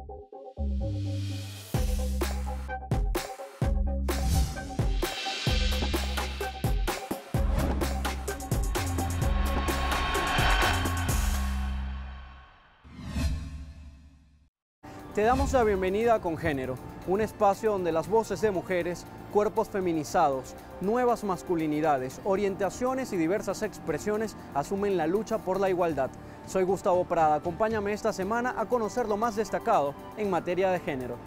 Te damos la bienvenida a Con Género, un espacio donde las voces de mujeres, cuerpos feminizados, nuevas masculinidades, orientaciones y diversas expresiones asumen la lucha por la igualdad. Soy Gustavo Prada, acompáñame esta semana a conocer lo más destacado en materia de género.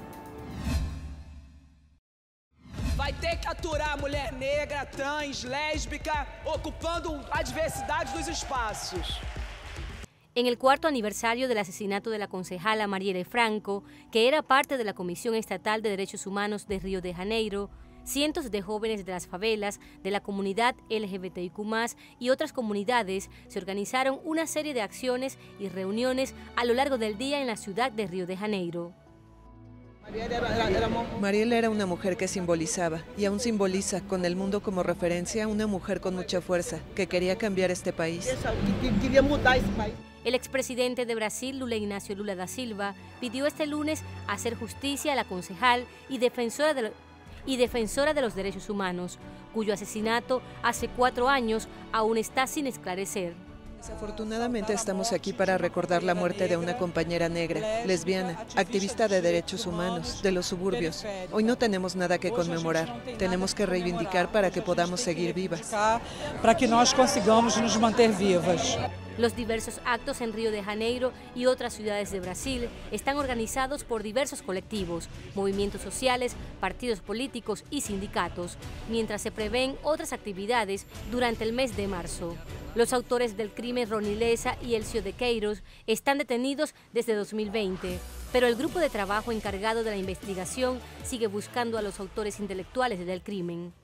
Vai ter que aturar a mulher negra, trans, lésbica, ocupando a diversidade dos espaços. En el cuarto aniversario del asesinato de la concejala Marielle Franco, que era parte de la Comisión Estatal de Derechos Humanos de Río de Janeiro, cientos de jóvenes de las favelas, de la comunidad LGBTIQ+, y otras comunidades se organizaron una serie de acciones y reuniones a lo largo del día en la ciudad de Río de Janeiro. Marielle era una mujer que simbolizaba, y aún simboliza, con el mundo como referencia, una mujer con mucha fuerza, que quería cambiar este país. El expresidente de Brasil, Lula Ignacio Lula da Silva, pidió este lunes hacer justicia a la concejal y defensora de los derechos humanos, cuyo asesinato hace 4 años aún está sin esclarecer. Desafortunadamente estamos aquí para recordar la muerte de una compañera negra, lesbiana, activista de derechos humanos, de los suburbios. Hoy no tenemos nada que conmemorar, tenemos que reivindicar para que podamos seguir vivas. Para que nós consigamos nos manter vivas. Los diversos actos en Río de Janeiro y otras ciudades de Brasil están organizados por diversos colectivos, movimientos sociales, partidos políticos y sindicatos, mientras se prevén otras actividades durante el mes de marzo. Los autores del crimen Rony Lessa y Elcio de Queiroz están detenidos desde 2020, pero el grupo de trabajo encargado de la investigación sigue buscando a los autores intelectuales del crimen.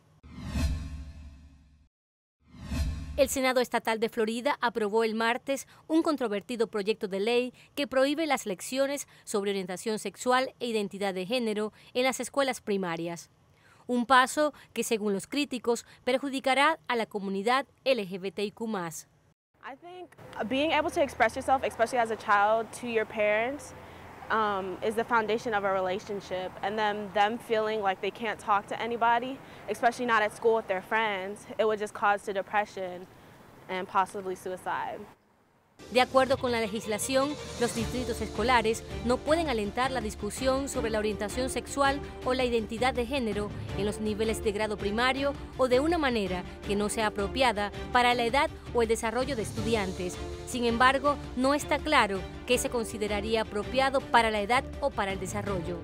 El Senado Estatal de Florida aprobó el martes un controvertido proyecto de ley que prohíbe las lecciones sobre orientación sexual e identidad de género en las escuelas primarias. Un paso que, según los críticos, perjudicará a la comunidad LGBTIQ+. I think being able to express yourself, especially as a child, to your parents is the foundation of a relationship, and then them feeling like they can't talk to anybody, especially not at school with their friends, it would just cause to depression and possibly suicide. De acuerdo con la legislación, los distritos escolares no pueden alentar la discusión sobre la orientación sexual o la identidad de género en los niveles de grado primario o de una manera que no sea apropiada para la edad o el desarrollo de estudiantes. Sin embargo, no está claro qué se consideraría apropiado para la edad o para el desarrollo.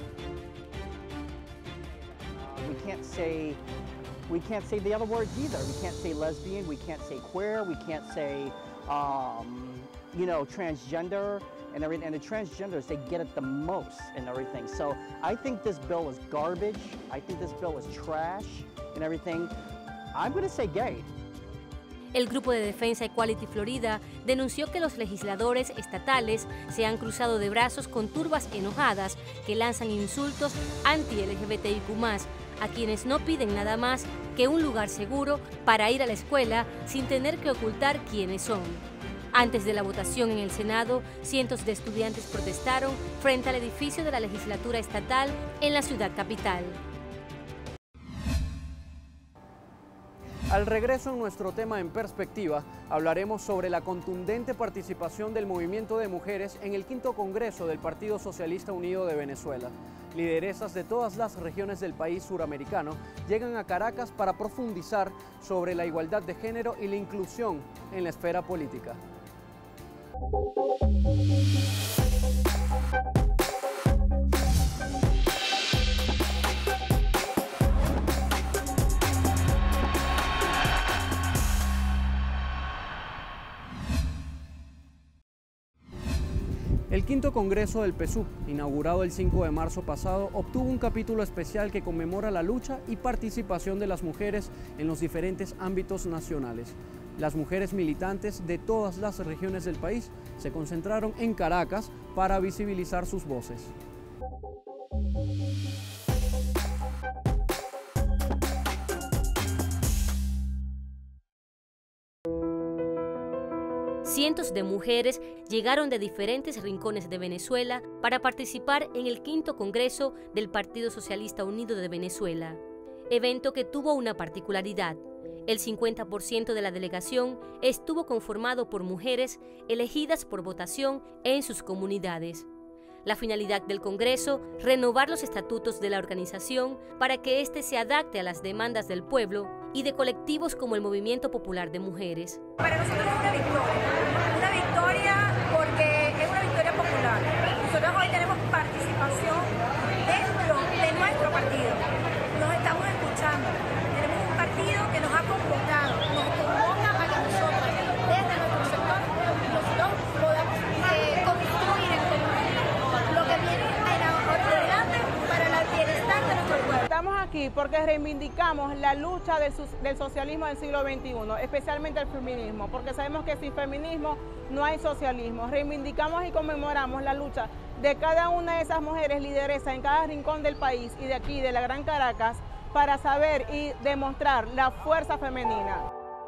We can't say the other words either. We can't say lesbian, we can't say queer, we can't say transgender and everything. And the transgenders, they get it the most and everything. So I think this bill is garbage. I think this bill is trash and everything. I'm going to say gay. El Grupo de Defensa Equality Florida denunció que los legisladores estatales se han cruzado de brazos con turbas enojadas que lanzan insultos anti-LGBTIQ+, a quienes no piden nada más que un lugar seguro para ir a la escuela sin tener que ocultar quiénes son. Antes de la votación en el Senado, cientos de estudiantes protestaron frente al edificio de la legislatura estatal en la ciudad capital. Al regreso en nuestro tema En Perspectiva, hablaremos sobre la contundente participación del movimiento de mujeres en el 5º Congreso del Partido Socialista Unido de Venezuela. Lideresas de todas las regiones del país suramericano llegan a Caracas para profundizar sobre la igualdad de género y la inclusión en la esfera política. El 5º Congreso del PSUV, inaugurado el 5 de marzo pasado, obtuvo un capítulo especial que conmemora la lucha y participación de las mujeres en los diferentes ámbitos nacionales. Las mujeres militantes de todas las regiones del país se concentraron en Caracas para visibilizar sus voces. Cientos de mujeres llegaron de diferentes rincones de Venezuela para participar en el 5º Congreso del Partido Socialista Unido de Venezuela, evento que tuvo una particularidad. El 50% de la delegación estuvo conformado por mujeres elegidas por votación en sus comunidades. La finalidad del Congreso, renovar los estatutos de la organización para que éste se adapte a las demandas del pueblo y de colectivos como el Movimiento Popular de Mujeres. Para nosotros es una victoria porque es una victoria popular. Nosotros hoy tenemos participación dentro de nuestro partido. Nos estamos escuchando. Tenemos un partido que nos ha convocado, nos convoca a que nosotros, desde nuestro sector, nosotros podamos construir en conjunto lo que viene adelante para el bienestar de nuestro pueblo. Estamos aquí porque reivindicamos la lucha del socialismo del siglo XXI, especialmente el feminismo, porque sabemos que sin feminismo no hay socialismo. Reivindicamos y conmemoramos la lucha de cada una de esas mujeres lideresas en cada rincón del país y de aquí, de la Gran Caracas, para saber y demostrar la fuerza femenina.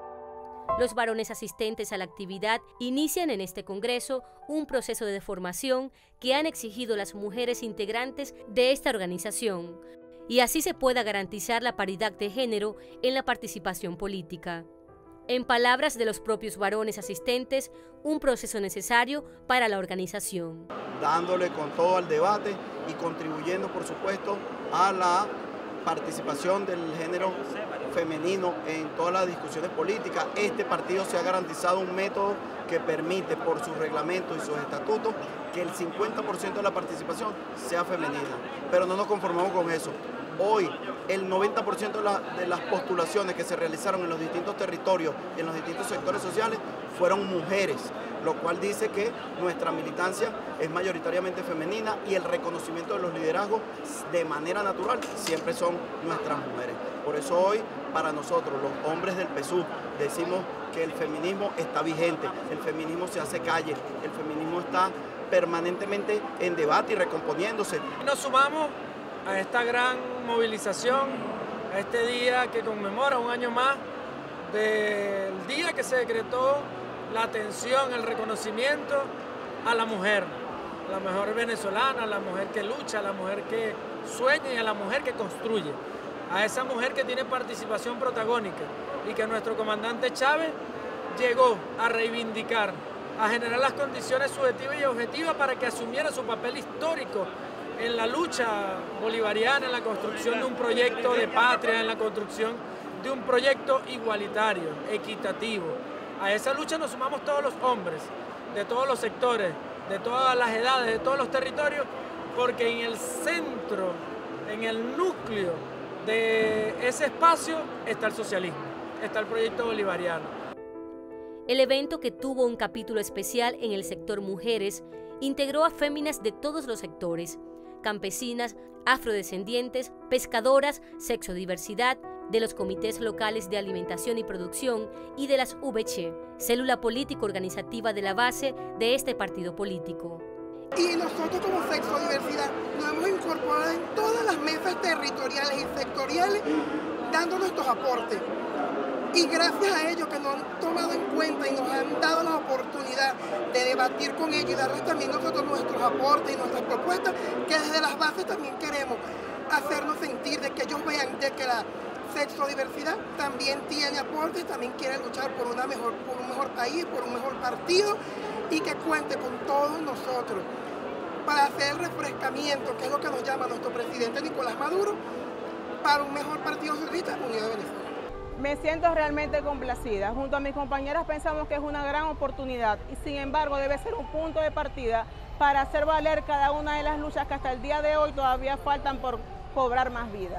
Los varones asistentes a la actividad inician en este Congreso un proceso de formación que han exigido las mujeres integrantes de esta organización, y así se pueda garantizar la paridad de género en la participación política. En palabras de los propios varones asistentes, un proceso necesario para la organización. Dándole con todo al debate y contribuyendo, por supuesto, a la participación del género femenino en todas las discusiones políticas. Este partido se ha garantizado un método que permite, por sus reglamentos y sus estatutos, que el 50% de la participación sea femenina. Pero no nos conformamos con eso. Hoy, el 90% de las postulaciones que se realizaron en los distintos territorios y en los distintos sectores sociales fueron mujeres, lo cual dice que nuestra militancia es mayoritariamente femenina y el reconocimiento de los liderazgos de manera natural siempre son nuestras mujeres. Por eso hoy, para nosotros, los hombres del PSUV, decimos que el feminismo está vigente, el feminismo se hace calle, el feminismo está permanentemente en debate y recomponiéndose. Nos sumamos a esta gran movilización, a este día que conmemora un año más del día que se decretó la atención, el reconocimiento a la mujer venezolana, a la mujer que lucha, a la mujer que sueña y a la mujer que construye, a esa mujer que tiene participación protagónica y que nuestro comandante Chávez llegó a reivindicar, a generar las condiciones subjetivas y objetivas para que asumiera su papel histórico en la lucha bolivariana, en la construcción de un proyecto de patria, en la construcción de un proyecto igualitario, equitativo. A esa lucha nos sumamos todos los hombres, de todos los sectores, de todas las edades, de todos los territorios, porque en el centro, en el núcleo de ese espacio está el socialismo, está el proyecto bolivariano. El evento, que tuvo un capítulo especial en el sector mujeres, integró a féminas de todos los sectores: campesinas, afrodescendientes, pescadoras, sexodiversidad, de los comités locales de alimentación y producción y de las VC, célula político-organizativa de la base de este partido político. Y nosotros como sexodiversidad nos hemos incorporado en todas las mesas territoriales y sectoriales dando nuestros aportes. Y gracias a ellos que nos han tomado en cuenta y nos han dado la oportunidad de debatir con ellos y darles también nosotros nuestros aportes y nuestras propuestas, que desde las bases también queremos hacernos sentir de que ellos vean de que la sexodiversidad también tiene aportes, también quiere luchar por un mejor país, por un mejor partido, y que cuente con todos nosotros para hacer el refrescamiento, que es lo que nos llama nuestro presidente Nicolás Maduro, para un mejor partido socialista unido de Venezuela. Me siento realmente complacida. Junto a mis compañeras pensamos que es una gran oportunidad y sin embargo debe ser un punto de partida para hacer valer cada una de las luchas que hasta el día de hoy todavía faltan por cobrar más vida.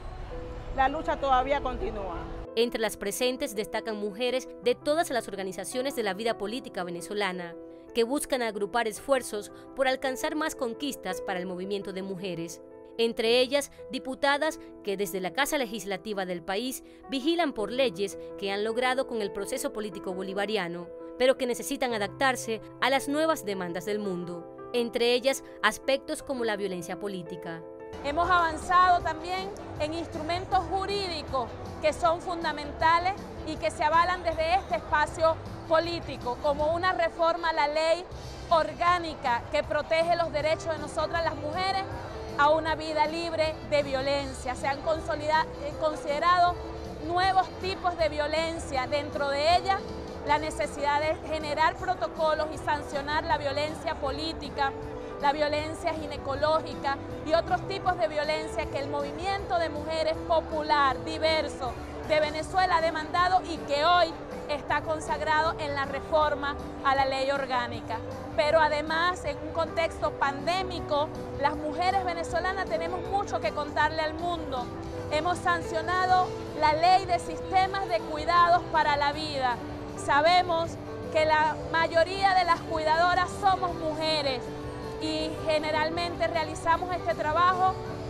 La lucha todavía continúa. Entre las presentes destacan mujeres de todas las organizaciones de la vida política venezolana, que buscan agrupar esfuerzos por alcanzar más conquistas para el movimiento de mujeres. Entre ellas, diputadas que desde la Casa Legislativa del país vigilan por leyes que han logrado con el proceso político bolivariano, pero que necesitan adaptarse a las nuevas demandas del mundo. Entre ellas, aspectos como la violencia política. Hemos avanzado también en instrumentos jurídicos que son fundamentales y que se avalan desde este espacio político, como una reforma a la ley orgánica que protege los derechos de nosotras las mujeres a una vida libre de violencia. Se han considerado nuevos tipos de violencia, dentro de ella la necesidad de generar protocolos y sancionar la violencia política, la violencia ginecológica y otros tipos de violencia que el movimiento de mujeres popular, diverso de Venezuela ha demandado y que hoy está consagrado en la reforma a la ley orgánica. Pero además, en un contexto pandémico, las mujeres venezolanas tenemos mucho que contarle al mundo. Hemos sancionado la ley de sistemas de cuidados para la vida. Sabemos que la mayoría de las cuidadoras somos mujeres y generalmente realizamos este trabajo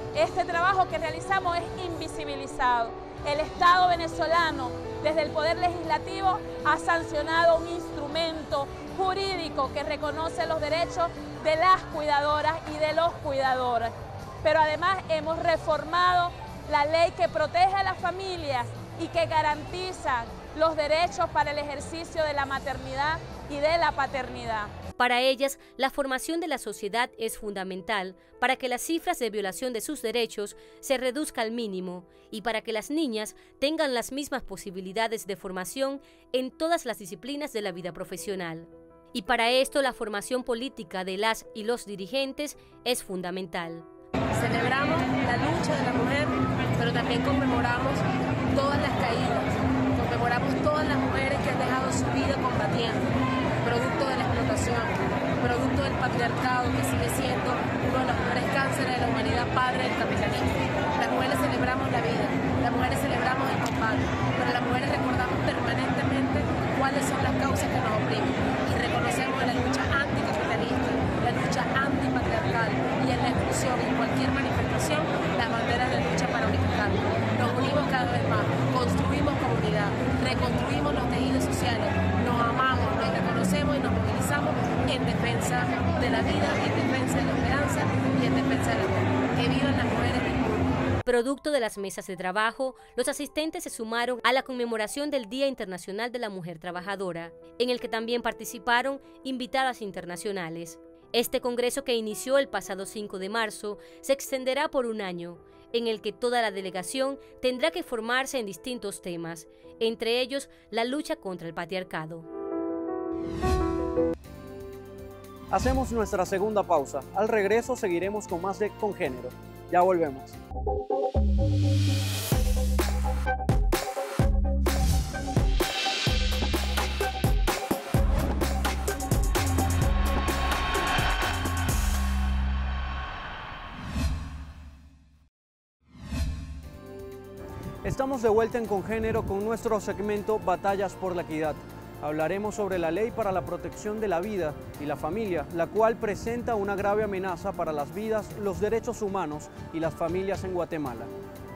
que realizamos es invisibilizado. El Estado venezolano, desde el Poder Legislativo, ha sancionado un instrumento jurídico que reconoce los derechos de las cuidadoras y de los cuidadores. Pero además hemos reformado la ley que protege a las familias y que garantiza los derechos para el ejercicio de la maternidad y de la paternidad. Para ellas, la formación de la sociedad es fundamental para que las cifras de violación de sus derechos se reduzcan al mínimo y para que las niñas tengan las mismas posibilidades de formación en todas las disciplinas de la vida profesional. Y para esto la formación política de las y los dirigentes es fundamental. Celebramos la lucha de la mujer, pero también conmemoramos todas las caídas, conmemoramos todas las mujeres que han dejado su vida combatiendo, producto de la explotación, producto del patriarcado que sigue siendo uno de los peores cánceres de la humanidad, padre del capitalismo. Las mujeres celebramos la vida, las mujeres celebramos el combate, pero las mujeres recordamos permanentemente cuáles son las causas que nos oprimen y reconocemos en la lucha anticapitalista, la lucha antipatriarcal y en la exclusión en cualquier manifestación las banderas de lucha para unificarnos. Nos unimos cada vez más, construimos comunidad, reconstruimos los tejidos sociales, nos amamos, nos reconocemos y nos movilizamos en defensa de la vida, en defensa de la esperanza y en defensa del amor. Que vivan las mujeres del mundo. Producto de las mesas de trabajo, los asistentes se sumaron a la conmemoración del Día Internacional de la Mujer Trabajadora, en el que también participaron invitadas internacionales. Este congreso, que inició el pasado 5 de marzo, se extenderá por un año, en el que toda la delegación tendrá que formarse en distintos temas, entre ellos la lucha contra el patriarcado. Hacemos nuestra segunda pausa. Al regreso seguiremos con más de Congénero. Ya volvemos. Estamos de vuelta en Congénero con nuestro segmento Batallas por la Equidad. Hablaremos sobre la Ley para la Protección de la Vida y la Familia, la cual presenta una grave amenaza para las vidas, los derechos humanos y las familias en Guatemala.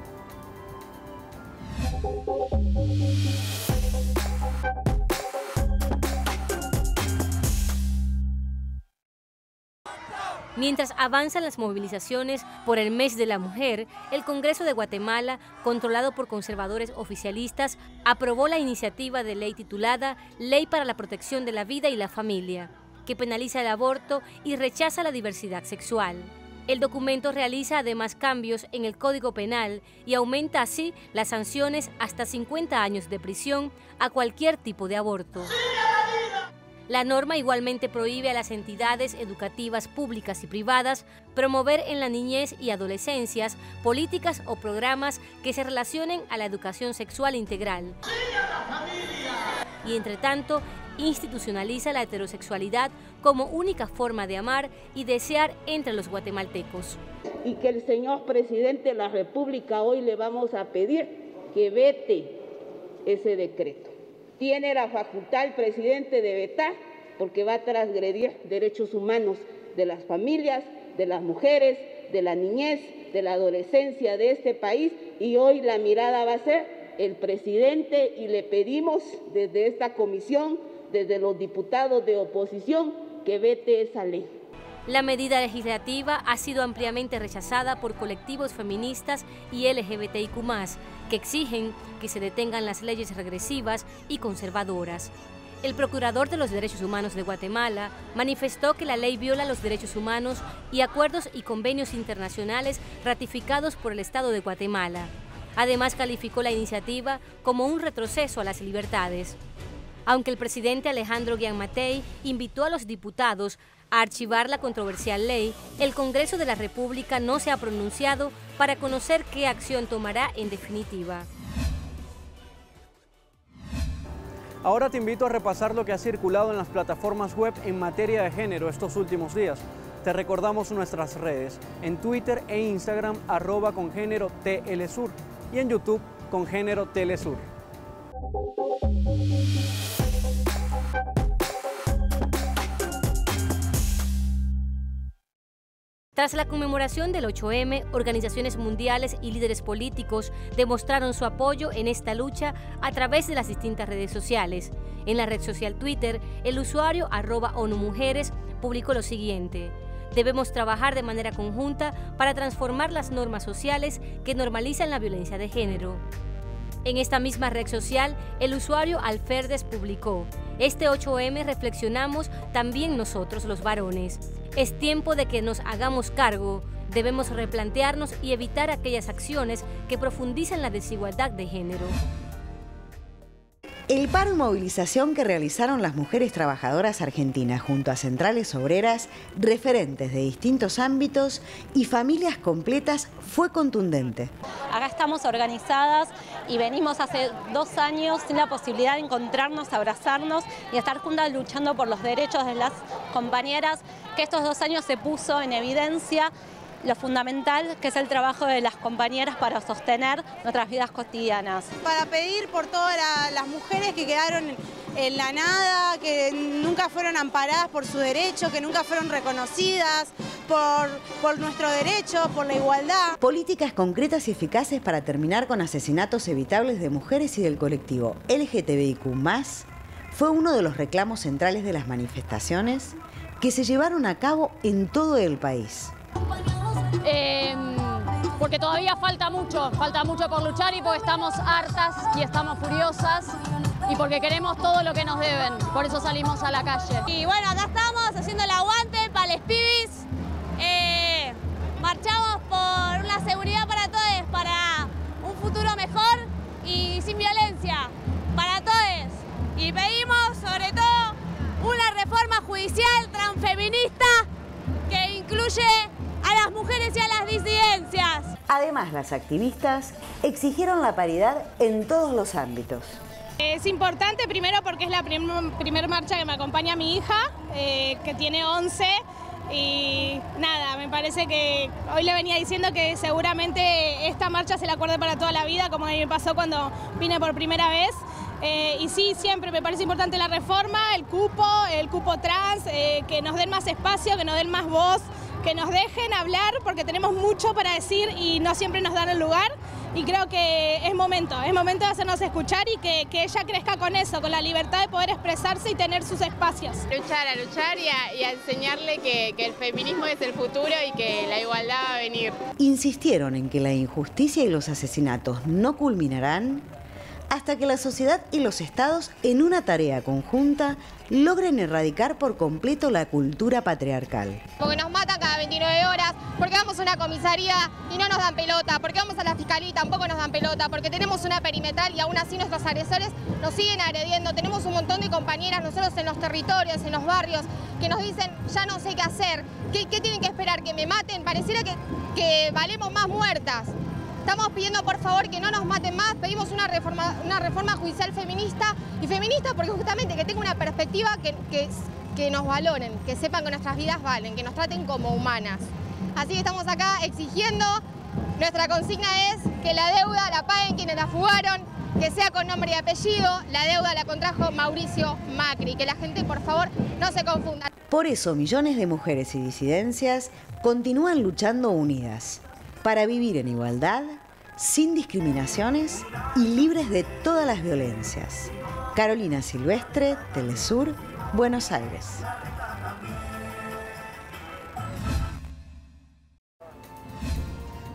Mientras avanzan las movilizaciones por el mes de la mujer, el Congreso de Guatemala, controlado por conservadores oficialistas, aprobó la iniciativa de ley titulada Ley para la Protección de la Vida y la Familia, que penaliza el aborto y rechaza la diversidad sexual. El documento realiza además cambios en el Código Penal y aumenta así las sanciones hasta 50 años de prisión a cualquier tipo de aborto. La norma igualmente prohíbe a las entidades educativas públicas y privadas promover en la niñez y adolescencias políticas o programas que se relacionen a la educación sexual integral. Y entre tanto, institucionaliza la heterosexualidad como única forma de amar y desear entre los guatemaltecos. Y que el señor presidente de la República hoy le vamos a pedir que vete ese decreto. Tiene la facultad el presidente de vetar porque va a transgredir derechos humanos de las familias, de las mujeres, de la niñez, de la adolescencia de este país, y hoy la mirada va a ser el presidente y le pedimos desde esta comisión, desde los diputados de oposición, que vete esa ley. La medida legislativa ha sido ampliamente rechazada por colectivos feministas y LGBTIQ+, que exigen que se detengan las leyes regresivas y conservadoras. El procurador de los Derechos Humanos de Guatemala manifestó que la ley viola los derechos humanos y acuerdos y convenios internacionales ratificados por el Estado de Guatemala. Además, calificó la iniciativa como un retroceso a las libertades. Aunque el presidente Alejandro Gianmattei invitó a los diputados a archivar la controversial ley, el Congreso de la República no se ha pronunciado para conocer qué acción tomará en definitiva. Ahora te invito a repasar lo que ha circulado en las plataformas web en materia de género estos últimos días. Te recordamos nuestras redes, en Twitter e Instagram @congénero_TLSur y en YouTube Congénero Telesur. Tras la conmemoración del 8M, organizaciones mundiales y líderes políticos demostraron su apoyo en esta lucha a través de las distintas redes sociales. En la red social Twitter, el usuario @ONUMujeres publicó lo siguiente: debemos trabajar de manera conjunta para transformar las normas sociales que normalizan la violencia de género. En esta misma red social, el usuario Alferdes publicó: este 8M reflexionamos también nosotros los varones. Es tiempo de que nos hagamos cargo, debemos replantearnos y evitar aquellas acciones que profundizan la desigualdad de género. El paro y movilización que realizaron las mujeres trabajadoras argentinas junto a centrales obreras, referentes de distintos ámbitos y familias completas fue contundente. Acá estamos organizadas y venimos hace 2 años sin la posibilidad de encontrarnos, abrazarnos y estar juntas luchando por los derechos de las compañeras, que estos 2 años se puso en evidencia lo fundamental que es el trabajo de las compañeras para sostener nuestras vidas cotidianas. Para pedir por todas las mujeres que quedaron en la nada, que nunca fueron amparadas por su derecho, que nunca fueron reconocidas por nuestro derecho, por la igualdad. Políticas concretas y eficaces para terminar con asesinatos evitables de mujeres y del colectivo LGTBIQ+, fue uno de los reclamos centrales de las manifestaciones que se llevaron a cabo en todo el país. Porque todavía falta mucho por luchar y porque estamos hartas y estamos furiosas y porque queremos todo lo que nos deben, por eso salimos a la calle. Y bueno, acá estamos haciendo el aguante para los pibis, marchamos por una seguridad para todos, para un futuro mejor y sin violencia, para todos. Y pedimos sobre todo una reforma judicial transfeminista que incluye a las mujeres y a las disidencias. Además, las activistas exigieron la paridad en todos los ámbitos. Es importante primero porque es la primer marcha que me acompaña mi hija, que tiene 11, y nada, me parece que hoy le venía diciendo que seguramente esta marcha se la acuerde para toda la vida, como a mí me pasó cuando vine por primera vez. Y sí, siempre me parece importante la reforma, el cupo trans, que nos den más espacio, que nos den más voz, que nos dejen hablar porque tenemos mucho para decir y no siempre nos dan el lugar, y creo que es momento de hacernos escuchar y que ella crezca con eso, con la libertad de poder expresarse y tener sus espacios. A luchar y a enseñarle que el feminismo es el futuro y que la igualdad va a venir. Insistieron en que la injusticia y los asesinatos no culminarán hasta que la sociedad y los estados, en una tarea conjunta, logren erradicar por completo la cultura patriarcal. Porque nos matan cada 29 horas, porque vamos a una comisaría y no nos dan pelota, porque vamos a la fiscalía y tampoco nos dan pelota, porque tenemos una perimetral y aún así nuestros agresores nos siguen agrediendo. Tenemos un montón de compañeras nosotros en los territorios, en los barrios, que nos dicen, ya no sé qué hacer, ¿qué tienen que esperar? ¿Que me maten? Pareciera que valemos más muertas. Estamos pidiendo por favor que no nos maten más, pedimos una reforma judicial feminista, y feminista porque justamente que tenga una perspectiva que nos valoren, que sepan que nuestras vidas valen, que nos traten como humanas. Así que estamos acá exigiendo, nuestra consigna es que la deuda la paguen quienes la fugaron, que sea con nombre y apellido, la deuda la contrajo Mauricio Macri, que la gente por favor no se confunda. Por eso millones de mujeres y disidencias continúan luchando unidas, para vivir en igualdad, sin discriminaciones y libres de todas las violencias. Carolina Silvestre, Telesur, Buenos Aires.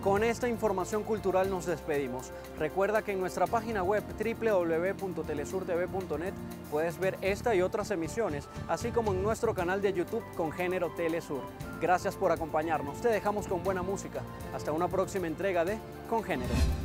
Con esta información cultural nos despedimos. Recuerda que en nuestra página web www.telesurtv.net puedes ver esta y otras emisiones, así como en nuestro canal de YouTube con Género Telesur. Gracias por acompañarnos. Te dejamos con buena música. Hasta una próxima entrega de Con Género.